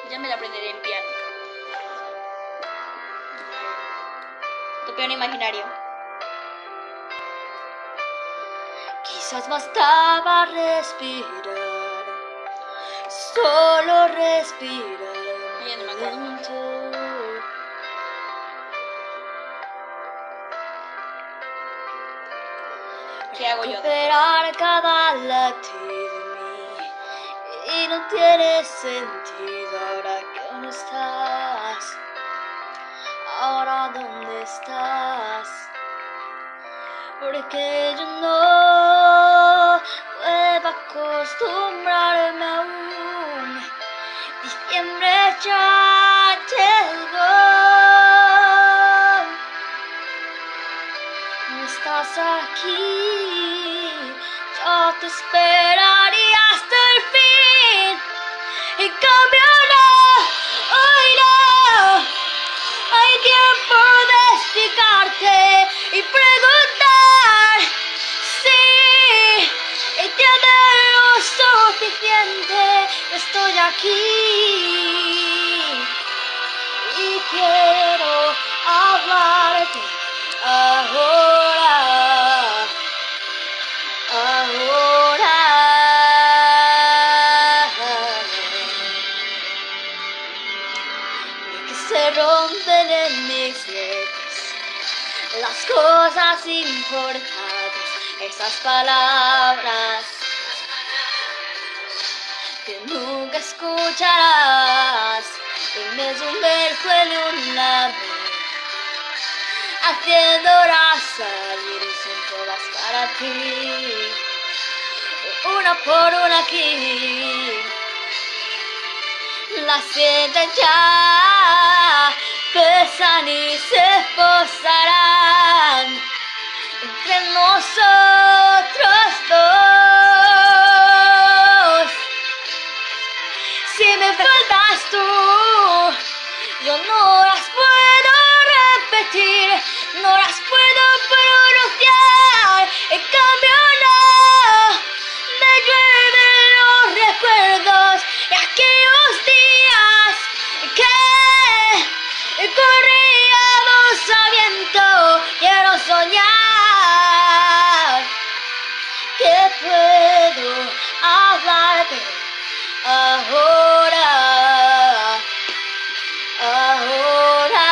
Ya me la aprenderé en piano. Tu piano imaginario. Quizás bastaba respirar, solo respirar. Ya no me acuerdo. ¿Qué hago yo? Recuperar cada latido de mí y no tiene sentido ahora que no estás. Ahora dónde estás, porque yo no puedo acostumbrarme aún. Diciembre ya llegó, no estás aquí, yo te esperaría hasta el fin. En cambio no, hoy no hay tiempo de explicarte y preguntar si entiendes lo suficiente. Estoy aquí y quiero hablarte ahora, ahora. Que se rompen en mis dedos las cosas importantes, esas palabras que nunca escucharás. Y me sumerjo en un laberinto, haciendo horas salir sin todas para ti, una por una aquí. Las siete ya pesan y se posarán entre nosotros dos. Si me faltas tú, yo no las puedo repetir, no las puedo pronunciar. En cambio no, me llueven los recuerdos de aquellos días que corríamos a viento. Quiero soñar que puedo hablarte ahora, ahora.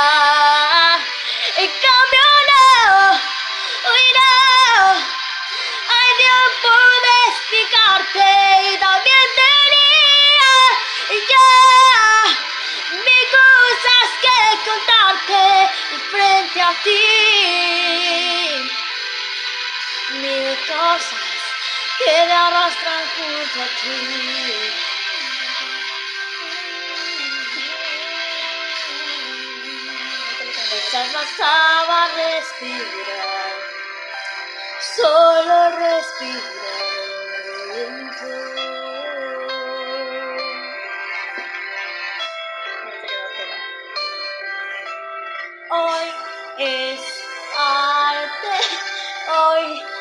En cambio no, hoy no hay tiempo de explicarte y también tenía ya mil cosas que contarte y frente a ti, mil cosas que me arrastran junto a ti. Quizás bastaba respirar, solo respirar lento. Hoy es arte, hoy